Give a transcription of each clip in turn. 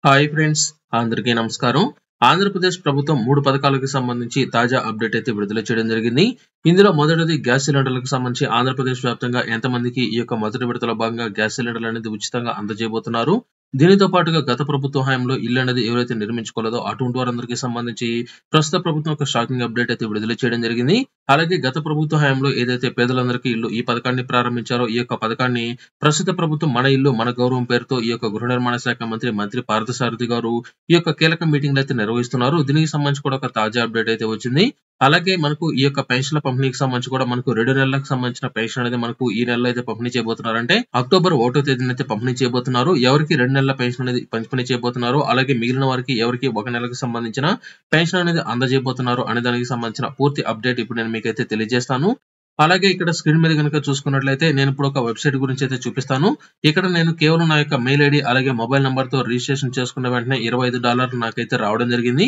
Hi friends, అందరికీ నమస్కారం. ఆంధ్రప్రదేశ్ ప్రభుత్వం 3 పథకాలకు సంబంధించి తాజా అప్డేట్ అయితే విడుదల చేయడం జరిగింది. ఇందులో మొదటిది గ్యాస్ సిలిండర్లకు సంబంధించి ఆంధ్రప్రదేశ్ వ్యాప్తంగా ఎంతమందికి ఈ యొక్క మొదటి విడతలో భాగంగా గ్యాస్ సిలిండర్లు అనేది ఉచితంగా అందజేయబోతున్నారు. దీనితో పాటుగా గత ప్రభుత్వ హయాంలో ఇల్లు అనేది ఎవరైతే నిర్మించుకోలేదో అటువంటి వారందరికీ సంబంధించి ప్రస్తుత ప్రభుత్వం ఒక షాకింగ్ అప్డేట్ అయితే విడుదల చేయడం జరిగింది. అలాగే గత ప్రభుత్వ హయాంలో ఏదైతే పేదలందరికీ ఇల్లు ఈ పథకాన్ని ప్రారంభించారో ఈ యొక్క పథకాన్ని ప్రస్తుత ప్రభుత్వం మన ఇల్లు మన గౌరవం పేరుతో ఈ యొక్క గృహ నిర్మాణ శాఖ మంత్రి పార్థసారథి గారు ఈ యొక్క కీలక మీటింగ్లు అయితే నిర్వహిస్తున్నారు. దీనికి సంబంధించి కూడా ఒక తాజా అప్డేట్ అయితే వచ్చింది. అలాగే మనకు ఈ యొక్క పెన్షన్ల పంపిణీకి సంబంధించి కూడా మనకు 2 నెలలకు సంబంధించిన పెన్షన్ అనేది మనకు ఈ నెలలో అయితే పంపిణీ చేయబోతున్నారు. అంటే అక్టోబర్ 1వ తేదీన అయితే పంపిణీ చేయబోతున్నారు. ఎవరికి 2 నెలల పెన్షన్ అనేది పంపిణీ చేయబోతున్నారు, అలాగే మిగిలిన వారికి ఎవరికి 1 నెలకు సంబంధించిన పెన్షన్ అనేది అందజేయబోతున్నారు అనే దానికి సంబంధించిన పూర్తి అప్డేట్ ఇప్పుడు నేను మీకైతే తెలియజేస్తాను. అలాగే ఇక్కడ స్క్రీన్ మీద కనుక చూసుకున్నట్లయితే నేను ఇప్పుడు ఒక వెబ్సైట్ గురించి అయితే చూపిస్తాను. ఇక్కడ నేను కేవలం నా యొక్క మెయిల్ ఐడి అలాగే మొబైల్ నంబర్ తో రిజిస్ట్రేషన్ చేసుకున్న వెంటనే $25 నాకైతే రావడం జరిగింది.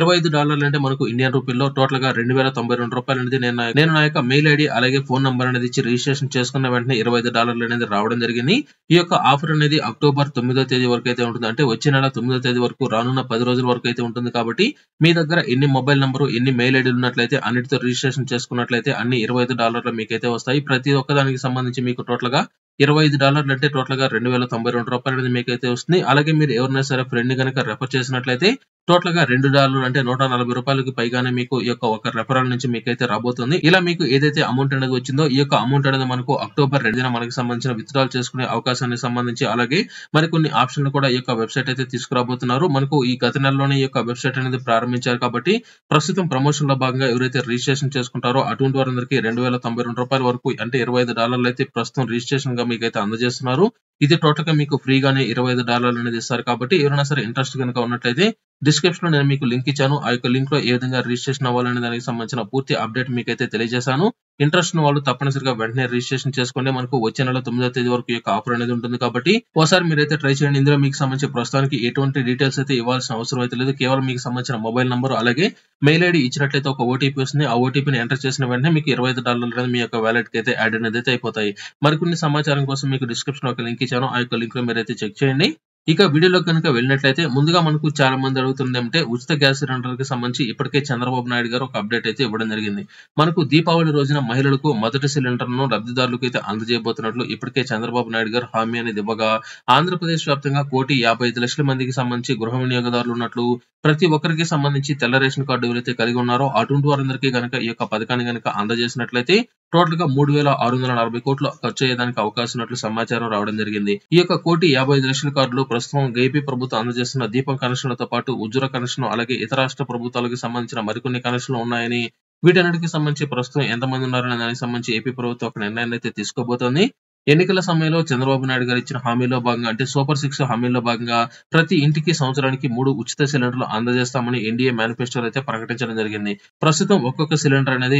$25 అంటే మనకు ఇండియన్ రూపీల్లో టోటల్ గా $2092 అనేది నేను నా యొక్క మెయిల్ ఐడి అలాగే ఫోన్ నంబర్ అనేది ఇచ్చి రిజిస్ట్రేషన్ చేసుకున్న వెంటనే $25 అనేది రావడం జరిగింది. ఈ యొక్క ఆఫర్ అనేది అక్టోబర్ 9వ తేదీ వరకు అయితే ఉంటుంది. అంటే వచ్చే నెల 9వ తేదీ వరకు, రానున్న 10 రోజుల వరకు అయితే ఉంటుంది. కాబట్టి మీ దగ్గర ఎన్ని మొబైల్ నంబరు ఎన్ని మెయిల్ ఐడీలు ఉన్నట్లయితే అన్నిటితో రిజిస్ట్రేషన్ చేసుకున్నట్లయితే అన్ని $25 మీకైతే వస్తాయి. ప్రతి ఒక్కదానికి సంబంధించి మీకు టోటల్ గా $25 అంటే టోటల్ గా $2092 అనేది మీకైతే వస్తుంది. అలాగే మీరు ఎవరైనా సరే ఫ్రెండ్ కనుక రెఫర్ చేసినట్లయితే టోటల్ గా $2 అంటే $140 పైగానే మీకు ఈ యొక్క ఒక రెఫరల్ నుంచి మీకైతే రాబోతుంది. ఇలా మీకు ఏదైతే అమౌంట్ అనేది వచ్చిందో ఈ యొక్క అమౌంట్ అనేది మనకు అక్టోబర్ 2న మనకి సంబంధించిన విత్డ్రాల్ చేసుకునే అవకాశానికి సంబంధించి అలాగే మరికొన్ని ఆప్షన్లు కూడా ఈ యొక్క వెబ్సైట్ అయితే తీసుకురాబోతున్నారు. మనకు ఈ గత నెలలోనే ఈ యొక్క వెబ్సైట్ అనేది ప్రారంభించారు. కాబట్టి ప్రస్తుతం ప్రమోషన్ లో భాగంగా ఎవరైతే రిజిస్ట్రేషన్ చేసుకుంటారో అటువంటి వారందరికీ $2092 వరకు అంటే $25 అయితే ప్రస్తుతం రిజిస్ట్రేషన్ గా మీకైతే అందజేస్తున్నారు. ఇది టోటల్ గా మీకు ఫ్రీగానే $25 అనేది ఇస్తారు. కాబట్టి ఎవరైనా సరే ఇంట్రెస్ట్ కనుక ఉన్నట్లయితే డిస్క్రిప్షన్ లో నేను మీకు లింక్ ఇచ్చాను. ఆ యొక్క లింక్ లో ఏ విధంగా రిజిస్ట్రేషన్ అవ్వాలనే దానికి సంబంధించిన పూర్తి అప్డేట్ మీకైతే తెలియజేశాను. ఇంట్రెస్ట్ ఉన్న వాళ్ళు తప్పనిసరిగా వెంటనే రిజిస్ట్రేషన్ చేసుకోండి. మనకు వచ్చే నెల 9వ తేదీ వరకు ఈ యొక్క ఆఫర్ అనేది ఉంటుంది. కాబట్టి ఒకసారి మీరైతే ట్రై చేయండి. ఇందులో మీకు సంబంధించి ప్రస్తుతానికి ఎటువంటి డీటెయిల్స్ అయితే ఇవ్వాల్సిన అవసరం అయితే లేదు. కేవలం మీకు సంబంధించిన మొబైల్ నంబర్ అలాగే మెయిల్ ఐడి ఇచ్చినట్లయితే ఒక ఓటీపీ వస్తుంది. ఆ ఓటీపీని ఎంటర్ చేసిన వెంటనే మీకు $25 అనేది మీ యొక్క వాలెట్ కి అయితే యాడ్ అనేది అయితే అయిపోతాయి. మరికొన్ని సమాచారం కోసం మీకు డిస్క్రిప్షన్ లో ఒక లింక్ ఇచ్చాను. ఆ యొక్క లింక్ లో మీరైతే చెక్ చేయండి. ఇక వీడియోలో కనుక వెళ్ళినట్లయితే ముందుగా మనకు చాలా మంది అడుగుతుంది ఏమంటే ఉచిత గ్యాస్ సిలిండర్ కి సంబంధించి ఇప్పటికే చంద్రబాబు నాయుడు గారు ఒక అప్డేట్ అయితే ఇవ్వడం జరిగింది. మనకు దీపావళి రోజున మహిళలకు మొదటి సిలిండర్ ను లబ్ధిదారులకు అయితే అందజేయబోతున్నట్లు ఇప్పటికే చంద్రబాబు నాయుడు గారు హామీ అనేది ఇవ్వగా ఆంధ్రప్రదేశ్ వ్యాప్తంగా 1,55,00,000 మందికి సంబంధించి గృహ వినియోగదారులు ఉన్నట్లు ప్రతి ఒక్కరికి సంబంధించి తెల్ల రేషన్ కార్డు ఎవరైతే కలిగి ఉన్నారో అటువంటి వారందరికీ కనుక ఈ యొక్క పథకాన్ని కనుక అందజేసినట్లయితే టోటల్ గా 3,640 కోట్లు ఖర్చు అయ్యేదానికి అవకాశం ఉన్నట్లు సమాచారం రావడం జరిగింది. ఈ యొక్క 1,55,00,000 కార్డులు ప్రస్తుతం ఏపీ ప్రభుత్వం అందజేస్తున్న దీపం కనెక్షన్లతో పాటు ఉజ్వల కనెక్షన్ అలాగే ఇతర రాష్ట్ర ప్రభుత్వాలకు సంబంధించిన మరికొన్ని కనెక్షన్లు ఉన్నాయని వీటన్నిటికి సంబంధించి ప్రస్తుతం ఎంతమంది ఉన్నారనే దానికి సంబంధించి ఏపీ ప్రభుత్వం ఒక నిర్ణయాన్ని అయితే తీసుకోబోతోంది. ఎన్నికల సమయంలో చంద్రబాబు నాయుడు గారు ఇచ్చిన హామీలో భాగంగా అంటే సూపర్ 6 హామీలో భాగంగా ప్రతి ఇంటికి సంవత్సరానికి 3 ఉచిత సిలిండర్లు అందజేస్తామని ఎన్డీఏ మేనిఫెస్టోలో అయితే ప్రకటించడం జరిగింది. ప్రస్తుతం ఒక్కొక్క సిలిండర్ అనేది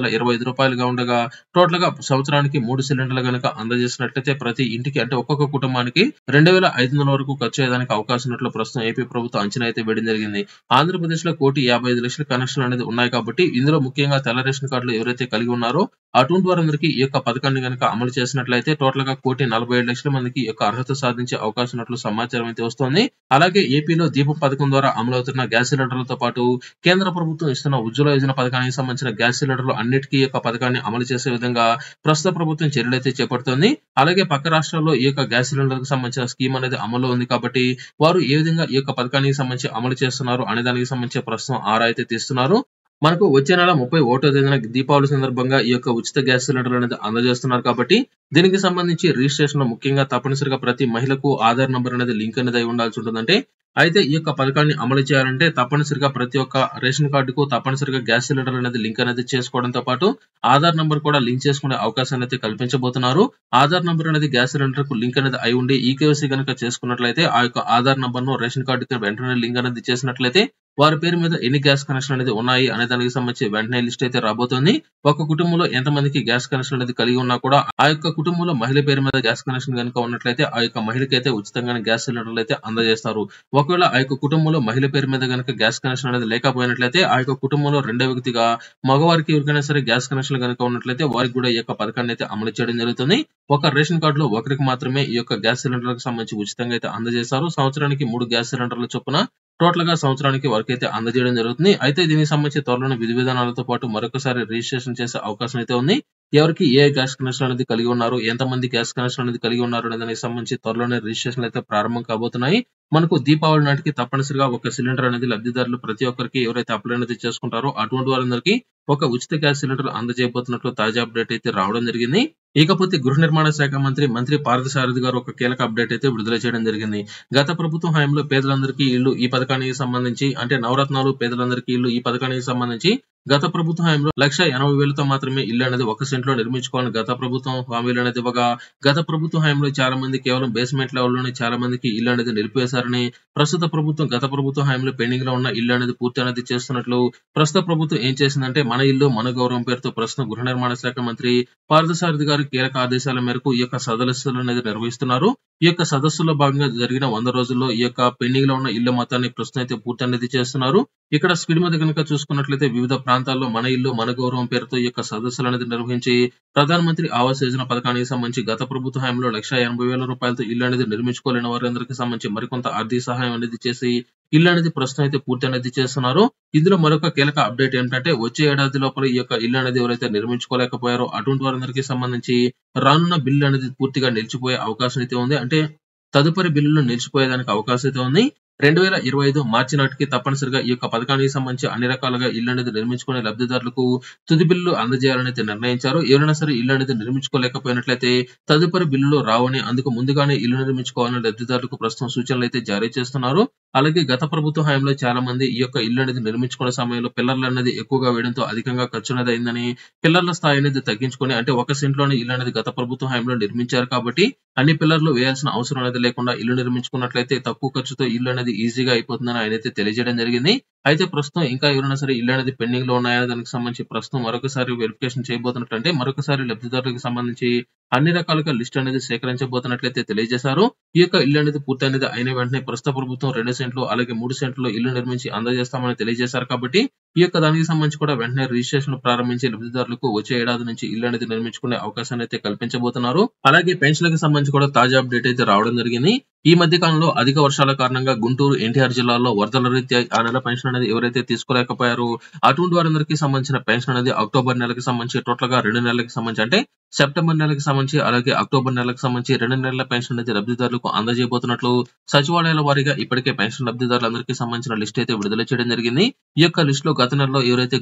$825 ఉండగా టోటల్ గా సంవత్సరానికి 3 సిలిండర్లు కనుక అందజేసినట్లయితే ప్రతి ఇంటికి అంటే ఒక్కొక్క కుటుంబానికి 2,500 వరకు ఖర్చు అయ్యేదానికి అవకాశం ఉన్నట్లు ప్రస్తుతం ఏపీ ప్రభుత్వం అంచనా అయితే వేయడం జరిగింది. ఆంధ్రప్రదేశ్ లో 1,55,00,000 కనెక్షన్లు అనేది ఉన్నాయి. కాబట్టి ఇందులో ముఖ్యంగా తెల్ల రేషన్ కార్డులు ఎవరైతే కలిగి ఉన్నారో అటువంటి వారందరికీ ఈ యొక్క పథకాన్ని కనుక అమలు చేసినట్లయితే టోటల్ గా 1,47,00,000 మందికి ఈ యొక్క అర్హత సాధించే అవకాశం ఉన్నట్లు సమాచారం అయితే వస్తోంది. అలాగే ఏపీలో దీపం పథకం ద్వారా అమలవుతున్న గ్యాస్ సిలిండర్లతో పాటు కేంద్ర ప్రభుత్వం ఇస్తున్న ఉజ్వల యోజన పథకానికి సంబంధించిన గ్యాస్ సిలిండర్లు అన్నిటికీ ఈ యొక్క పథకాన్ని అమలు చేసే విధంగా ప్రస్తుత ప్రభుత్వం చర్యలు అయితే చేపడుతోంది. అలాగే పక్క రాష్ట్రాల్లో ఈ యొక్క గ్యాస్ సిలిండర్ కి సంబంధించిన స్కీమ్ అనేది అమల్లో ఉంది. కాబట్టి వారు ఏ విధంగా ఈ యొక్క పథకానికి సంబంధించి అమలు చేస్తున్నారు అనే దానికి సంబంధించి ప్రస్తుతం ఆరా అయితే తీస్తున్నారు. మనకు వచ్చే నెల 31వ తేదీన దీపావళి సందర్భంగా ఈ యొక్క ఉచిత గ్యాస్ సిలిండర్ అనేది అందజేస్తున్నారు. కాబట్టి దీనికి సంబంధించి రిజిస్ట్రేషన్ లో ముఖ్యంగా తప్పనిసరిగా ప్రతి మహిళకు ఆధార్ నంబర్ అనేది లింక్ అనేది అయి ఉండాల్సి ఉంటుందంటే అయితే ఈ యొక్క పథకాన్ని అమలు చేయాలంటే తప్పనిసరిగా ప్రతి ఒక్క రేషన్ కార్డుకు తప్పనిసరిగా గ్యాస్ సిలిండర్ అనేది లింక్ అనేది చేసుకోవడంతో పాటు ఆధార్ నంబర్ కూడా లింక్ చేసుకునే అవకాశాన్ని అయితే కల్పించబోతున్నారు. ఆధార్ నంబర్ అనేది గ్యాస్ సిలిండర్ కు లింక్ అనేది అయి ఉండి ఈకేవైసీ కనుక చేసుకున్నట్లయితే ఆ యొక్క ఆధార్ నంబర్ ను రేషన్ కార్డుకి వెంటనే లింక్ అనేది చేసినట్లయితే వారి పేరు మీద ఎన్ని గ్యాస్ కనెక్షన్ అనేది ఉన్నాయి అనే దానికి సంబంధించి వెంటనే లిస్ట్ అయితే రాబోతుంది. ఒక కుటుంబంలో ఎంతమందికి గ్యాస్ కనెక్షన్ అనేది కలిగి ఉన్నా కూడా ఆ యొక్క కుటుంబంలో మహిళ పేరు మీద గ్యాస్ కనెక్షన్ కనుక ఉన్నట్లయితే ఆ యొక్క మహిళకైతే ఉచితంగానే గ్యాస్ సిలిండర్లు అయితే అందజేస్తారు. ఒకవేళ ఆ యొక్క కుటుంబంలో మహిళ పేరు మీద కనుక గ్యాస్ కనెక్షన్ అనేది లేకపోయినట్లయితే ఆ యొక్క కుటుంబంలో రెండో వ్యక్తిగా మగవారికి ఎవరికైనా సరే గ్యాస్ కనెక్షన్ కనుక ఉన్నట్లయితే వారికి కూడా ఈ యొక్క పథకాన్ని అయితే అమలు చేయడం జరుగుతుంది. ఒక రేషన్ కార్డులో ఒకరికి మాత్రమే ఈ యొక్క గ్యాస్ సిలిండర్లకు సంబంధించి ఉచితంగా అయితే అందజేస్తారు. సంవత్సరానికి 3 గ్యాస్ సిలిండర్ల చొప్పున టోటల్ గా సంవత్సరానికి వరకు అయితే అందజేయడం జరుగుతుంది. అయితే దీనికి సంబంధించి త్వరలోనే విధి విధానాలతో పాటు మరొకసారి రిజిస్ట్రేషన్ చేసే అవకాశం అయితే ఉంది. ఎవరికి ఏ గ్యాస్ కనెక్షన్ అనేది కలిగి ఉన్నారు, ఎంతమంది గ్యాస్ కనెక్షన్ అనేది కలిగి ఉన్నారు అనే దానికి సంబంధించి త్వరలోనే రిజిస్ట్రేషన్ అయితే ప్రారంభం కాబోతున్నాయి. మనకు దీపావళి నాటికి తప్పనిసరిగా ఒక సిలిండర్ అనేది లబ్ధిదారులు ప్రతి ఒక్కరికి ఎవరైతే అప్లై అనేది చేసుకుంటారో అటువంటి వారందరికీ ఒక ఉచిత గ్యాస్ సిలిండర్ అందజేయబోతున్నట్లు తాజా అప్డేట్ అయితే రావడం జరిగింది. ఇకపోతే గృహ నిర్మాణ శాఖ మంత్రి పార్థసారథి గారు ఒక కీలక అప్డేట్ అయితే విడుదల చేయడం జరిగింది. గత ప్రభుత్వం హయాంలో పేదలందరికీ ఇల్లు ఈ పథకానికి సంబంధించి అంటే నవరత్నాలు పేదలందరికీ ఇల్లు ఈ పథకానికి సంబంధించి గత ప్రభుత్వ హయాంలో 1,80,000తో మాత్రమే ఇల్లు అనేది 1 సెంట్లో నిర్మించుకోవాలని గత ప్రభుత్వం హామీలు అనేది ఇవ్వగా గత ప్రభుత్వ హయాంలో చాలా మంది కేవలం బేస్మెంట్ లెవెల్లోనే చాలా మందికి ఇల్లు అనేది నిలిపివేశారని, ప్రస్తుత ప్రభుత్వం గత ప్రభుత్వ హయాంలో పెండింగ్ లో ఉన్న ఇల్లు అనేది పూర్తి అనేది చేస్తున్నట్లు ప్రస్తుత ప్రభుత్వం ఏం చేసిందంటే మన ఇల్లు మన గౌరవం పేరుతో ప్రస్తుతం గృహ నిర్మాణ శాఖ మంత్రి పార్థసారథి గారి కీలక ఆదేశాల మేరకు ఈ యొక్క సదస్సులు అనేది నిర్వహిస్తున్నారు. ఈ యొక్క సదస్సులో భాగంగా జరిగిన 100 రోజుల్లో ఈ యొక్క పెండింగ్ లో ఉన్న ఇళ్ల మొత్తాన్ని ప్రస్తుతం అయితే పూర్తి అనేది చేస్తున్నారు. ఇక్కడ స్క్రీన్ మీద కనుక చూసుకున్నట్లయితే వివిధ ప్రాంతాల్లో మన ఇల్లు మన గౌరవం పేరుతో ఈ యొక్క సదస్సులు అనేది నిర్వహించి ప్రధానమంత్రి ఆవాస్ యోజన పథకానికి సంబంధించి గత ప్రభుత్వ హయాంలో 1,80,000 రూపాయలతో ఇల్లు అనేది నిర్మించుకోలేని వారందరికీ సంబంధించి మరికొంత ఆర్థిక సహాయం అనేది చేసి ఇల్లు అనేది ప్రస్తుతం అయితే పూర్తి అనేది చేస్తున్నారు. ఇందులో మరొక కీలక అప్డేట్ ఏంటంటే వచ్చే ఏడాది లోపల ఈ యొక్క ఇల్లు అనేది ఎవరైతే నిర్మించుకోలేకపోయారో అటువంటి వారందరికీ సంబంధించి రానున్న బిల్లు అనేది పూర్తిగా నిలిచిపోయే అవకాశం అయితే ఉంది. అంటే తదుపరి బిల్లులు నిలిచిపోయేదానికి అవకాశం అయితే ఉంది. 2025 మార్చి నాటికి తప్పనిసరిగా ఈ యొక్క పథకానికి సంబంధించి అన్ని రకాలుగా ఇల్లు అనేది నిర్మించుకునే లబ్ధిదారులకు తుది బిల్లు అందజేయాలని అయితే నిర్ణయించారు. ఎవరైనా సరే ఇల్లు అనేది నిర్మించుకోలేకపోయినట్లయితే తదుపరి బిల్లులు రావని అందుకు ముందుగానే ఇల్లు నిర్మించుకోవాలని లబ్ధిదారులకు ప్రస్తుతం సూచనలు అయితే జారీ చేస్తున్నారు. అలాగే గత ప్రభుత్వ హయాంలో చాలా మంది ఈ యొక్క ఇల్లు అనేది నిర్మించుకునే సమయంలో పిల్లర్లు అనేది ఎక్కువగా వేయడంతో అధికంగా ఖర్చు అనేది అయిందని, పిల్లర్ల స్థాయి అనేది తగ్గించుకొని అంటే 1 సెంట్లోనే ఇల్లు అనేది గత ప్రభుత్వ హయాంలో నిర్మించారు కాబట్టి అన్ని పిల్లర్లు వేయాల్సిన అవసరం అనేది లేకుండా ఇల్లు నిర్మించుకున్నట్లయితే తక్కువ ఖర్చుతో ఇల్లు అనేది ఈజీగా అయిపోతుందని ఆయన అయితే తెలియజేయడం జరిగింది. అయితే ప్రస్తుతం ఇంకా ఎవరైనా సరే ఇల్లు అనేది పెండింగ్ లో ఉన్నాయని దానికి సంబంధించి ప్రస్తుతం మరొకసారి వెరిఫికేషన్ చేయబోతున్నట్లంటే మరొకసారి లబ్ధిదారులకు సంబంధించి అన్ని రకాలుగా లిస్ట్ అనేది సేకరించబోతున్నట్లయితే తెలియజేశారు. ఈ యొక్క ఇల్లు అనేది పూర్తి అనేది అయిన వెంటనే ప్రస్తుత ప్రభుత్వం 2 సెంట్లు అలాగే 3 సెంట్లు ఇల్లు నిర్మించి అందజేస్తామని తెలియజేశారు కాబట్టి ఈ యొక్క దానికి సంబంధించి కూడా వెంటనే రిజిస్ట్రేషన్ ప్రారంభించి లబ్ధిదారులకు వచ్చే ఏడాది నుంచి ఇల్లు అనేది నిర్మించుకునే అవకాశాన్ని అయితే కల్పించబోతున్నారు. అలాగే పెన్షన్లకు సంబంధించి కూడా తాజా అప్డేట్ అయితే రావడం జరిగింది. ఈ మధ్య కాలంలో అధిక వర్షాల కారణంగా గుంటూరు ఎన్టీఆర్ జిల్లాలో వరదల రీత్యా ఆ నెల పెన్షన్ అనేది ఎవరైతే తీసుకోలేకపోయారో అటువంటి వారందరికీ సంబంధించిన పెన్షన్ అనేది అక్టోబర్ నెలకు సంబంధించి టోటల్ గా 2 నెలలకు సంబంధించి అంటే సెప్టెంబర్ నెలకు సంబంధించి అలాగే అక్టోబర్ నెలకు సంబంధించి 2 నెలల పెన్షన్ అనేది లబ్ధిదారులకు అందజేయబోతున్నట్లు సచివాలయాల వారీగా ఇప్పటికే పెన్షన్ లబ్ధిదారులందరికీ సంబంధించిన లిస్ట్ అయితే విడుదల చేయడం జరిగింది. ఈ యొక్క లిస్ట్ లో గత నెలలో ఎవరైతే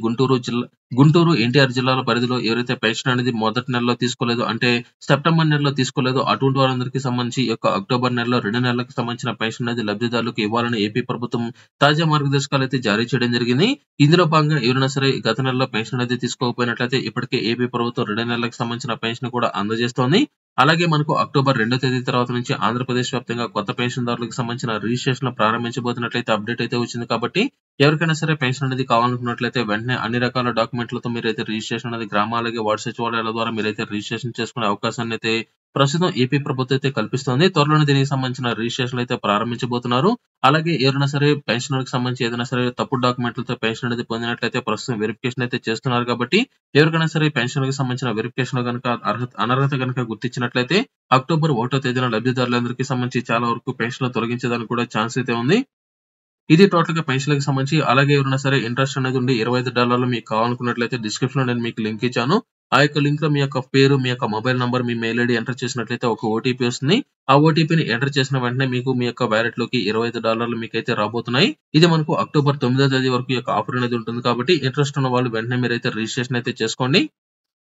గుంటూరు ఎన్టీఆర్ జిల్లాల పరిధిలో ఎవరైతే పెన్షన్ అనేది మొదటి నెలలో తీసుకోలేదు అంటే సెప్టెంబర్ నెలలో తీసుకోలేదు అటువంటి వారందరికీ సంబంధించి ఈ యొక్క అక్టోబర్ నెలలో 2 నెలలకు సంబంధించిన పెన్షన్ అనేది లబ్ధిదారులకు ఇవ్వాలని ఏపీ ప్రభుత్వం తాజా మార్గదర్శకాలు అయితే జారీ చేయడం జరిగింది. ఇందులో భాగంగా ఎవరైనా సరే గత నెలలో పెన్షన్ అనేది తీసుకోకపోయినట్లయితే ఇప్పటికే ఏపీ ప్రభుత్వం 2 నెలలకు సంబంధించిన పెన్షన్ కూడా అందజేస్తోంది. అలాగే మనకు అక్టోబర్ 2వ తేదీ తర్వాత నుంచి ఆంధ్రప్రదేశ్ వ్యాప్తంగా కొత్త పెన్షన్దారులకు సంబంధించిన రిజిస్ట్రేషన్ ప్రారంభించబోతున్నట్లయితే అప్డేట్ అయితే వచ్చింది కాబట్టి ఎవరికైనా సరే పెన్షన్ అనేది కావాలనుకున్నట్లయితే వెంటనే అన్ని రకాల డాక్యుమెంట్లతో మీరైతే రిజిస్ట్రేషన్ అనేది గ్రామాలకి వార్డు సచివాలయాల ద్వారా మీరైతే రిజిస్ట్రేషన్ చేసుకునే అవకాశాన్ని అయితే ప్రస్తుతం ఏపీ ప్రభుత్వం అయితే కల్పిస్తోంది. త్వరలోనే దీనికి సంబంధించిన రిజిస్ట్రేషన్ అయితే ప్రారంభించబోతున్నారు. అలాగే ఎవరైనా సరే పెన్షన్ కి సంబంధించి ఏదైనా సరే తప్పుడు డాక్యుమెంట్లతో పెన్షన్ అనేది పొందినట్లయితే ప్రస్తుతం వెరిఫికేషన్ అయితే చేస్తున్నారు కాబట్టి ఎవరికైనా సరే పెన్షన్ కి సంబంధించిన వెరిఫికేషన్ కనుక అనర్హత కనుక గుర్తించినట్లయితే అక్టోబర్ 1వ తేదీన లబ్ధిదారులందరికీ సంబంధించి చాలా వరకు పెన్షన్ తొలగించేదానికి కూడా ఛాన్స్ అయితే ఉంది. ఇది టోటల్ గా పెన్షన్లకు సంబంధించి. అలాగే ఎవరైనా సరే ఇంట్రెస్ట్ అనేది ఉండి $25 మీకు కావాలనుకున్నట్లయితే డిస్క్రిప్షన్ లో నేను మీకు లింక్ ఇచ్చాను. ఆ యొక్క లింక్ లో మీ యొక్క పేరు, మీ యొక్క మొబైల్ నంబర్, మీ మెయిల్ ఐడి ఎంటర్ చేసినట్లయితే ఒక ఓటీపీ వస్తుంది. ఆ ఓటీపీని ఎంటర్ చేసిన వెంటనే మీకు మీ యొక్క వ్యాలెట్ లోకి $25 మీకైతే రాబోతున్నాయి. ఇది మనకు అక్టోబర్ 9వ తేదీ వరకు ఈ యొక్క ఆఫర్ అనేది ఉంటుంది కాబట్టి ఇంట్రెస్ట్ ఉన్న వాళ్ళు వెంటనే మీరైతే రిజిస్ట్రేషన్ అయితే చేసుకోండి.